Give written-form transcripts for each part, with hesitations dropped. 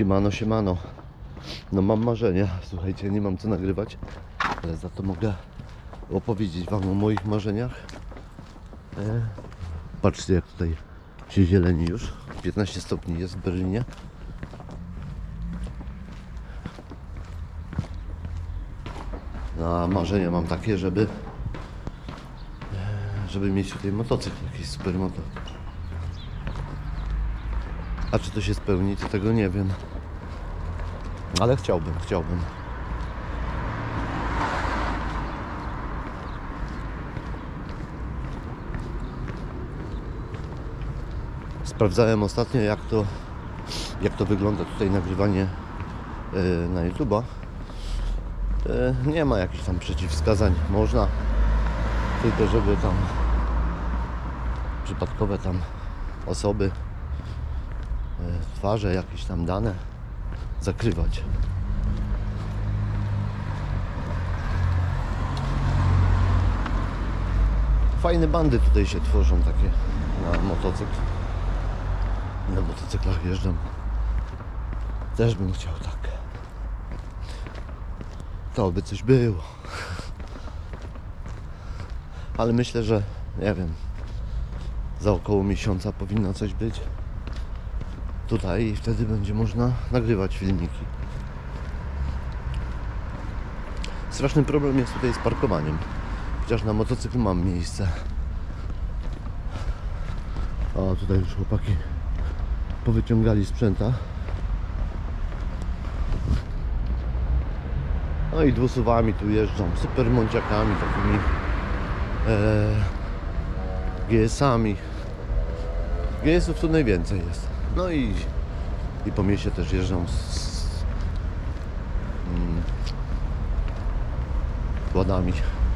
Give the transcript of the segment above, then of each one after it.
Siemano, siemano. No mam marzenia, słuchajcie, nie mam co nagrywać, ale za to mogę opowiedzieć wam o moich marzeniach. Patrzcie, jak tutaj się zieleni już. 15 stopni jest w Berlinie. No a marzenia mam takie, żeby mieć tutaj motocykl, jakiś super motor. A czy to się spełni, to tego nie wiem. Ale chciałbym. Sprawdzałem ostatnio, jak to wygląda tutaj nagrywanie na YouTube'a. Nie ma jakichś tam przeciwwskazań. Można, tylko żeby tam przypadkowe tam osoby, twarze, jakieś tam dane zakrywać. Fajne bandy tutaj się tworzą takie na motocykl. Na motocyklach jeżdżam. Też bym chciał tak. To by coś było. Ale myślę, że nie wiem, za około miesiąca powinno coś być tutaj i wtedy będzie można nagrywać filmiki. Straszny problem jest tutaj z parkowaniem. Chociaż na motocyklu mam miejsce. O, tutaj już chłopaki powyciągali sprzęta. No i dwusuwami tu jeżdżą, super mąciakami, takimi GS-ami. GS-ów tu najwięcej jest. No i po mieście też jeżdżą z kładami.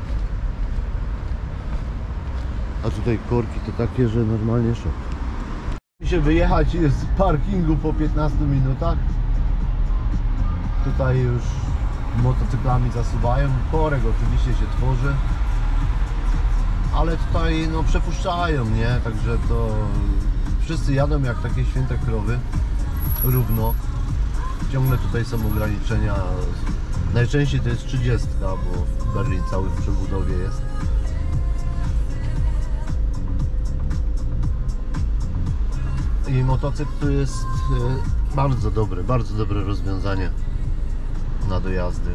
A tutaj korki to takie, że normalnie szok. Się wyjechać z parkingu po 15 minutach. Tutaj już motocyklami zasuwają. Korek oczywiście się tworzy. Ale tutaj no przepuszczają, nie? Także to wszyscy jadą jak takie święte krowy. Równo. Ciągle tutaj są ograniczenia. Najczęściej to jest 30, bo Berlin cały w przebudowie jest. I motocykl to jest bardzo dobre rozwiązanie na dojazdy.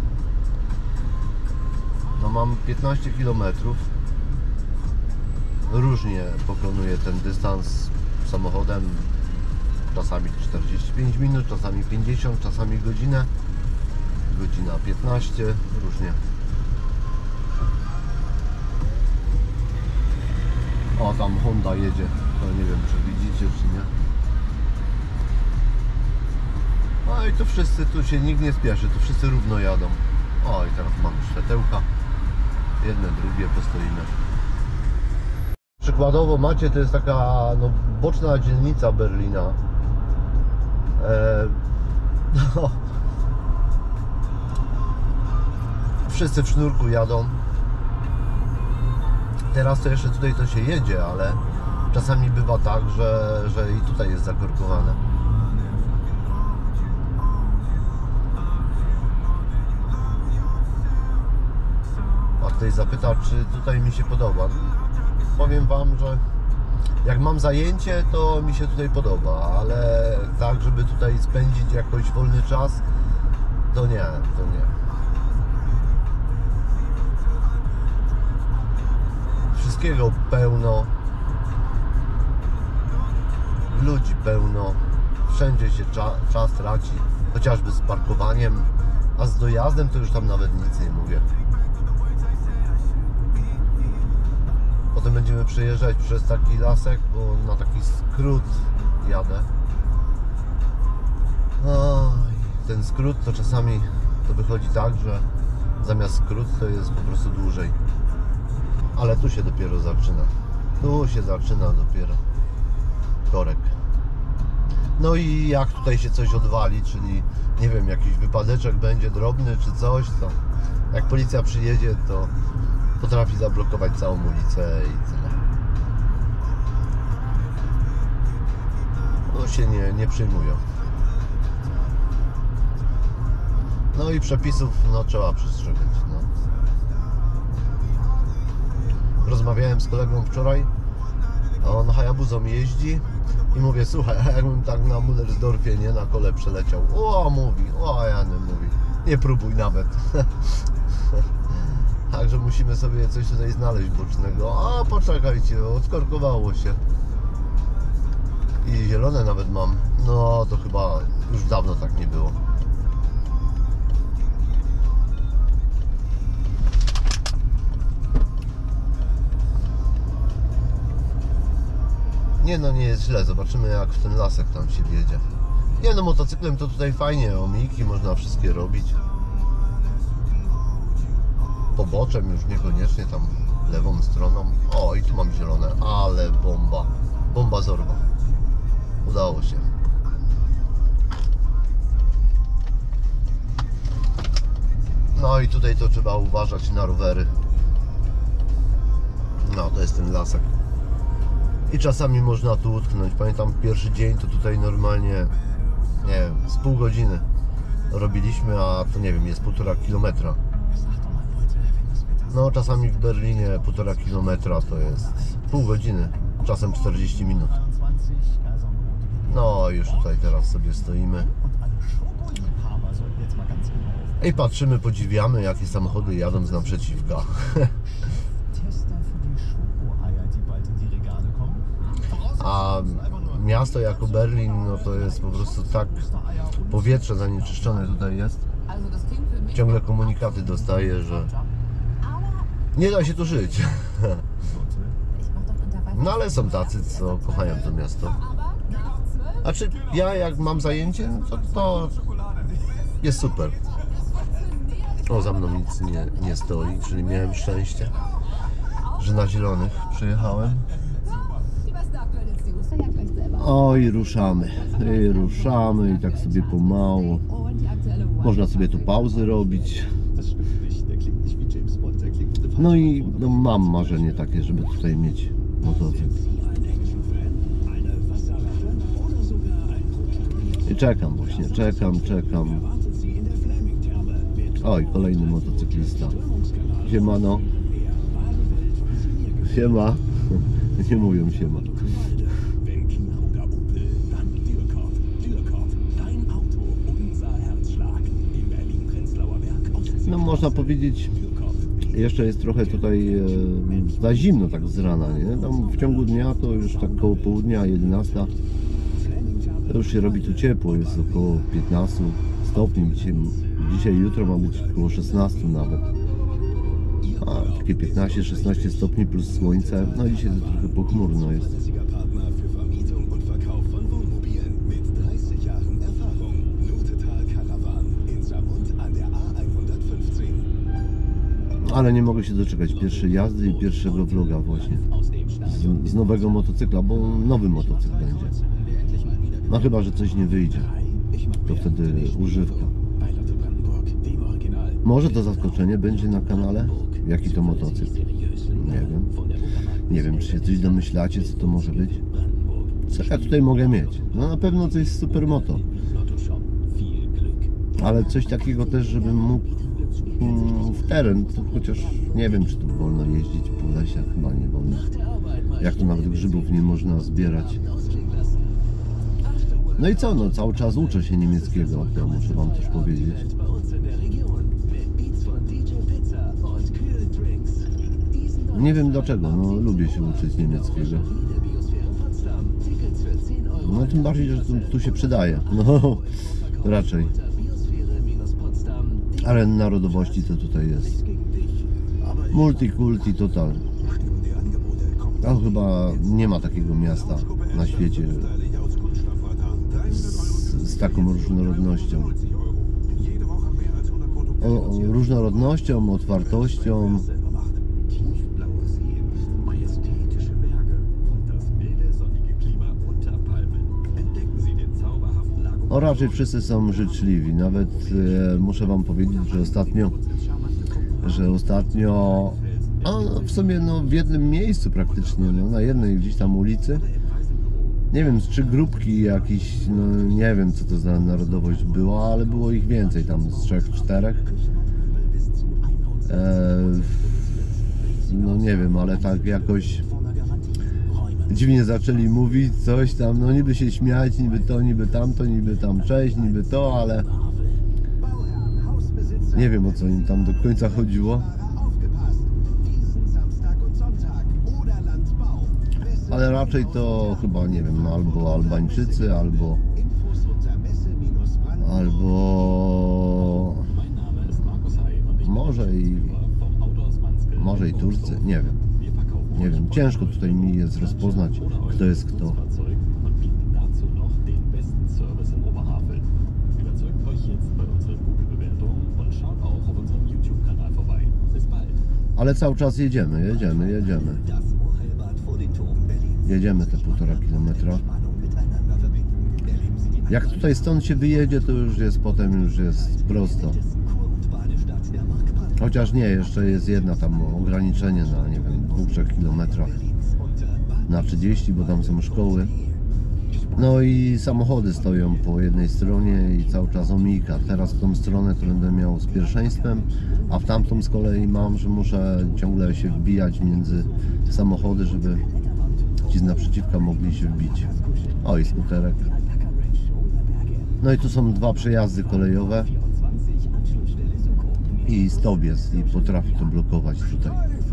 No mam 15 km. Różnie pokonuję ten dystans samochodem. Czasami 45 minut, czasami 50, czasami godzinę. Godzina 15, różnie. O, tam Honda jedzie. To nie wiem, czy widzicie, czy nie. No i tu wszyscy, tu się nikt nie spieszy, tu wszyscy równo jadą. O, i teraz mam światełka. Jedne, drugie, postoimy. Przykładowo macie, to jest taka no, boczna dzielnica Berlina. No, wszyscy w sznurku jadą. Teraz to jeszcze tutaj to się jedzie, ale czasami bywa tak, że i tutaj jest zakorkowane. A ktoś zapyta, czy tutaj mi się podoba. Powiem wam, że jak mam zajęcie, to mi się tutaj podoba, ale tak, żeby tutaj spędzić jakoś wolny czas, to nie. Wszystkiego pełno, ludzi pełno, wszędzie się czas traci, chociażby z parkowaniem, a z dojazdem to już tam nawet nic nie mówię. Potem będziemy przejeżdżać przez taki lasek, bo na taki skrót jadę. Ten skrót to czasami to wychodzi tak, że zamiast skrót to jest po prostu dłużej. Ale tu się dopiero zaczyna. Tu się zaczyna dopiero korek. No i jak tutaj się coś odwali, czyli nie wiem, jakiś wypadeczek będzie drobny czy coś, to jak policja przyjedzie, to potrafi zablokować całą ulicę i tyle. No się nie przejmują. No i przepisów no trzeba przestrzegać. No. Rozmawiałem z kolegą wczoraj, on Hayabusą jeździ i mówię, słuchaj, jakbym tak na Mullersdorfie, nie, na kole przeleciał. Mówi, Jany mówi, nie próbuj nawet. Także musimy sobie coś tutaj znaleźć bocznego. Poczekajcie, odkorkowało się. I zielone nawet mam. No to chyba już dawno tak nie było. Nie no, nie jest źle. Zobaczymy jak w ten lasek tam się wjedzie. Nie no, motocyklem to tutaj fajnie. Omijki można wszystkie robić. Poboczem już niekoniecznie tam lewą stroną. I tu mam zielone, ale bomba. Bomba zorba. Udało się. No i tutaj to trzeba uważać na rowery. No to jest ten lasek. I czasami można tu utknąć. Pamiętam pierwszy dzień to tutaj normalnie, nie wiem, z pół godziny robiliśmy, a to nie wiem, jest 1,5 kilometra. No czasami w Berlinie 1,5 kilometra to jest pół godziny, czasem 40 minut. No już tutaj teraz sobie stoimy i patrzymy, podziwiamy jakie samochody jadą z naprzeciwka. A miasto jako Berlin, no to jest po prostu tak, powietrze zanieczyszczone tutaj jest. Ciągle komunikaty dostaję, że nie da się tu żyć. No ale są tacy, co kochają to miasto. A czy ja jak mam zajęcie, to jest super. Za mną nic nie stoi, czyli miałem szczęście, że na zielonych przyjechałem. I ruszamy. I tak sobie pomału. Można sobie tu pauzy robić. No i mam marzenie takie, żeby tutaj mieć motocykl. I czekam właśnie, czekam. Kolejny motocyklista. Siemano. Siema. Nie mówią siema. No można powiedzieć, jeszcze jest trochę tutaj za zimno tak z rana, nie? Tam w ciągu dnia to już tak koło południa, 11 to już się robi tu ciepło, jest około 15 stopni, dzisiaj jutro ma być około 16 nawet. Takie 15-16 stopni plus słońce, no dzisiaj to trochę pochmurno jest. Ale nie mogę się doczekać pierwszej jazdy i pierwszego vloga właśnie z nowego motocykla, bo nowy motocykl będzie. No chyba, że coś nie wyjdzie, to wtedy używka. Może to zaskoczenie będzie na kanale? Jaki to motocykl? Nie wiem. Nie wiem, czy się coś domyślacie, co to może być. Co ja tutaj mogę mieć? No na pewno coś z supermoto. Ale coś takiego też, żebym mógł w teren, to chociaż nie wiem, czy tu wolno jeździć po lesie, chyba nie wolno. Jak to nawet grzybów nie można zbierać. No i co, no cały czas uczę się niemieckiego, to muszę wam też powiedzieć. Nie wiem dlaczego, no lubię się uczyć niemieckiego. No tym bardziej, że tu się przydaje, no raczej. Ale narodowości to tutaj jest. Multikulti total. Tam chyba nie ma takiego miasta na świecie z taką różnorodnością. Różnorodnością, otwartością. Raczej wszyscy są życzliwi. Nawet muszę wam powiedzieć, że ostatnio w sumie no, w jednym miejscu praktycznie, no, na jednej gdzieś tam ulicy nie wiem, z 3 grupki jakiś, no nie wiem co to za narodowość była, ale było ich więcej tam, z 3-4. No nie wiem, ale tak jakoś dziwnie zaczęli mówić coś tam, no niby się śmiać, niby to, niby tamto, niby tam cześć, niby to, ale nie wiem o co im tam do końca chodziło. Ale raczej to chyba, nie wiem, albo Albańczycy, albo może i Turcy, nie wiem. Nie wiem, ciężko tutaj mi jest rozpoznać, kto jest kto. Ale cały czas jedziemy. Jedziemy te 1,5 kilometra. Jak tutaj stąd się wyjedzie, to już jest potem prosto. Chociaż nie, jeszcze jest jedna tam ograniczenie na, nie wiem, 2-3 kilometrach na 30, bo tam są szkoły. No i samochody stoją po jednej stronie i cały czas omijka. Teraz w tą stronę to będę miał z pierwszeństwem, a w tamtą z kolei mam, że muszę ciągle się wbijać między samochody, żeby ci z naprzeciwka mogli się wbić. O, i skuterek. No i tu są 2 przejazdy kolejowe i stop jest i potrafi to blokować tutaj.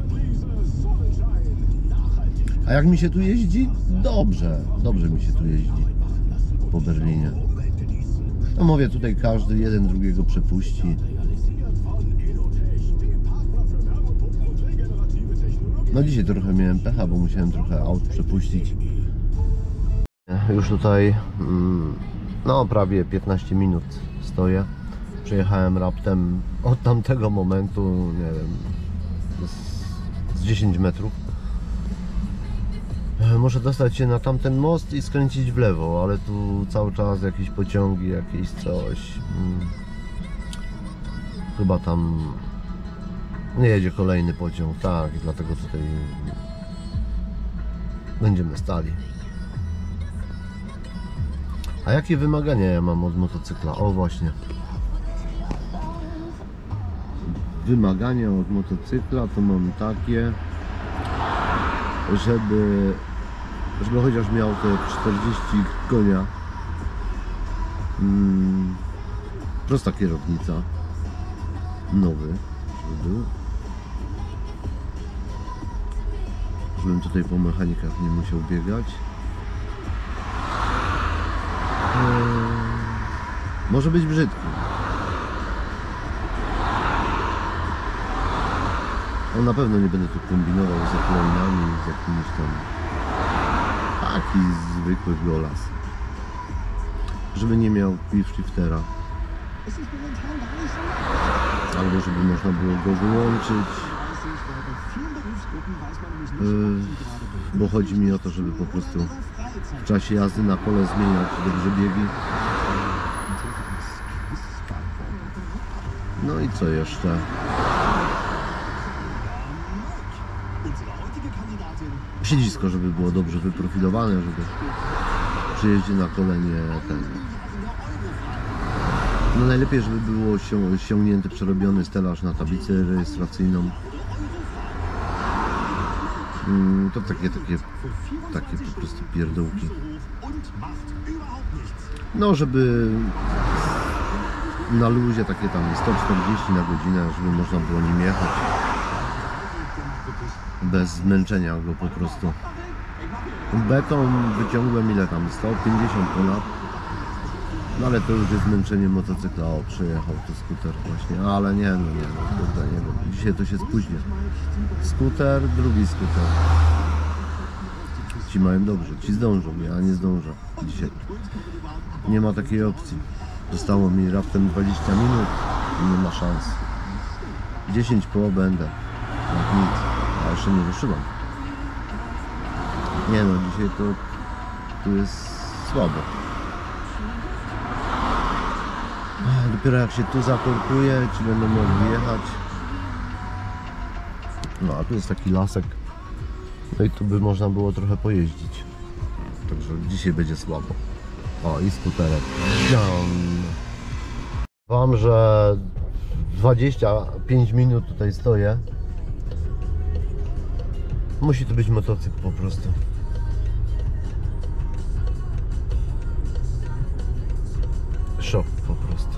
A jak mi się tu jeździ? Dobrze mi się tu jeździ po Berlinie. No mówię, tutaj każdy jeden drugiego przepuści. No dzisiaj trochę miałem pecha, bo musiałem trochę aut przepuścić. Już tutaj no prawie 15 minut stoję. Przejechałem raptem od tamtego momentu, nie wiem, z 10 metrów. Muszę dostać się na tamten most i skręcić w lewo, ale tu cały czas jakieś pociągi, jakieś coś. Chyba tam nie jedzie kolejny pociąg, tak, dlatego tutaj będziemy stali. A jakie wymagania ja mam od motocykla? O właśnie. Wymagania od motocykla to mam takie, żeby chociaż miał te 40 konia, prosta kierownica, nowy, żeby był, żebym tutaj po mechanikach nie musiał biegać. Może być brzydki. No na pewno nie będę tu kombinował z ekranami, z jakimiś tam. Taki zwykły golas. Żeby nie miał quick shiftera. Albo żeby można było go wyłączyć. Bo chodzi mi o to, żeby po prostu w czasie jazdy na kole zmieniać dobrze biegi. No i co jeszcze? Siedzisko, żeby było dobrze wyprofilowane, żeby przy jeździe na kole nie ten. No najlepiej, żeby było ściągnięty, przerobiony stelaż na tablicę rejestracyjną. To takie po prostu pierdółki. No żeby na luzie takie tam 140 na godzinę, żeby można było nim jechać bez zmęczenia go po prostu. Beton wyciągłem ile tam? 150 ponad. No ale to już jest zmęczenie motocykla. O, przyjechał tu skuter właśnie, ale nie, kurde, nie wiem. Dzisiaj to się spóźnia. Skuter, drugi skuter. Ci mają dobrze, ci zdążą, ja nie zdążę dzisiaj. Nie ma takiej opcji. Zostało mi raptem 20 minut i nie ma szans. 10 po będę. Jak nic. A jeszcze nie ruszyłam. Nie no, dzisiaj to tu jest słabo. Dopiero jak się tu zakorkuje, czy będę mógł jechać. No a tu jest taki lasek. No i tu by można było trochę pojeździć. także dzisiaj będzie słabo. O, i skuterek. Wam, że 25 minut tutaj stoję. Musi to być motocykl po prostu. Szok po prostu.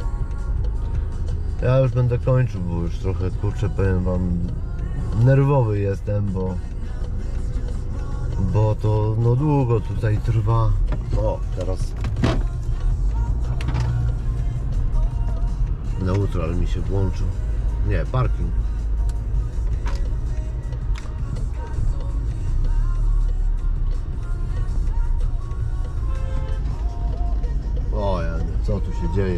Ja już będę kończył, bo już trochę, kurczę, powiem wam, nerwowy jestem, bo to no długo tutaj trwa. O, teraz neutral mi się włączył. Nie, parking. O, ja nie, co tu się dzieje?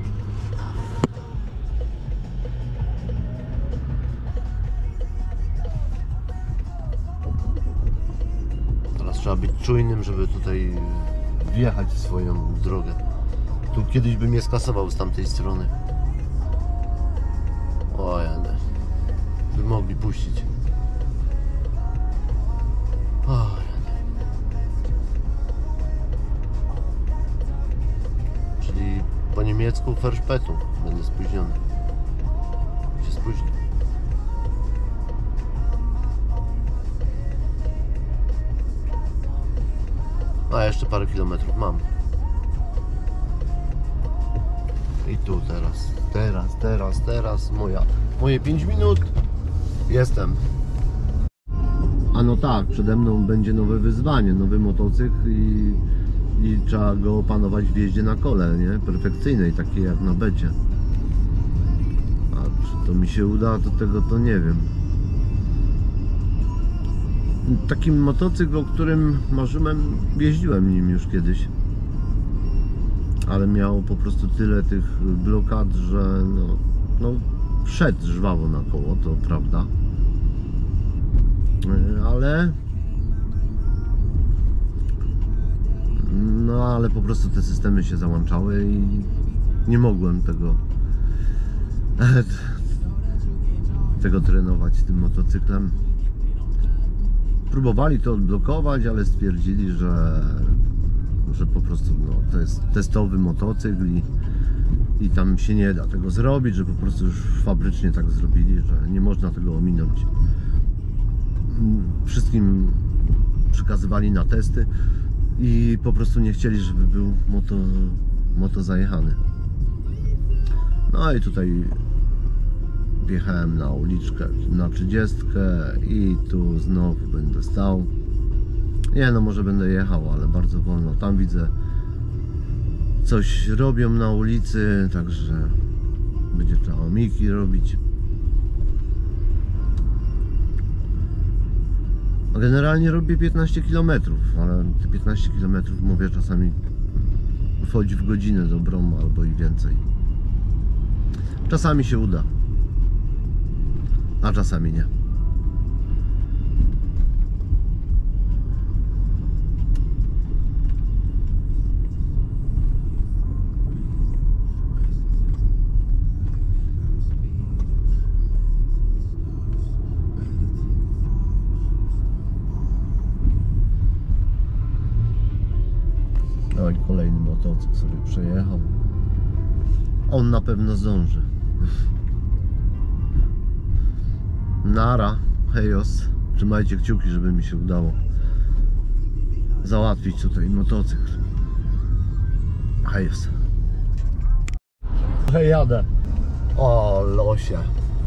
Teraz trzeba być czujnym, żeby tutaj wjechać w swoją drogę. Tu kiedyś bym je skasował z tamtej strony. O, ja nie. By mogli puścić. O, ja nie. Czyli po niemiecku Verspätung. Będę spóźniony. Się spóźnię. A jeszcze parę kilometrów mam. I tu teraz moje 5 minut. Jestem. A no tak, przede mną będzie nowe wyzwanie, nowy motocykl i trzeba go opanować w jeździe na kole, nie? Perfekcyjnej, takiej jak na becie. A czy to mi się uda, to tego to nie wiem. Taki motocykl, o którym marzyłem, jeździłem nim już kiedyś. Ale miał po prostu tyle tych blokad, że no szedł żwawo na koło, to prawda. Ale po prostu te systemy się załączały i nie mogłem tego trenować tym motocyklem. Próbowali to odblokować, ale stwierdzili, że po prostu to jest testowy motocykl i tam się nie da tego zrobić, że po prostu już fabrycznie tak zrobili, że nie można tego ominąć. Wszystkim przekazywali na testy i po prostu nie chcieli, żeby był moto zajechany. No i tutaj wjechałem na uliczkę na 30 i tu znowu będę stał. Nie no, może będę jechał, ale bardzo wolno. Tam widzę, coś robią na ulicy, także będzie trzeba omiki robić. Generalnie robię 15 km, ale te 15 km mówię czasami wchodzi w godzinę dobrą albo i więcej. Czasami się uda, a czasami nie. No i kolejny motocykl sobie przejechał. On na pewno zdąży. Nara, hejos. Trzymajcie kciuki, żeby mi się udało załatwić tutaj motocykl. Hejos. Hej, jadę. O losie.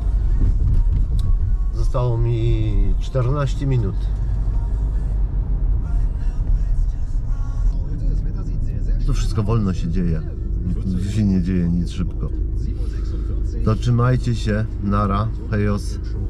Zostało mi 14 minut. To wszystko wolno się dzieje. Tu się nie dzieje nic szybko. To trzymajcie się. Nara. Hejos.